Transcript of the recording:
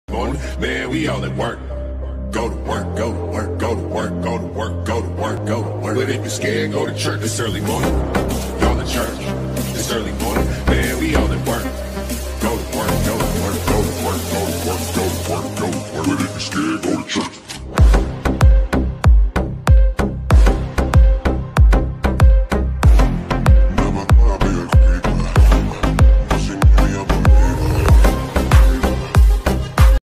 Morning, man, we all at work. Go to work, go to work, go to work, go to work, go to work, go to work. But if you're scared, go to church. It's early morning. Y'all at church. It's early morning.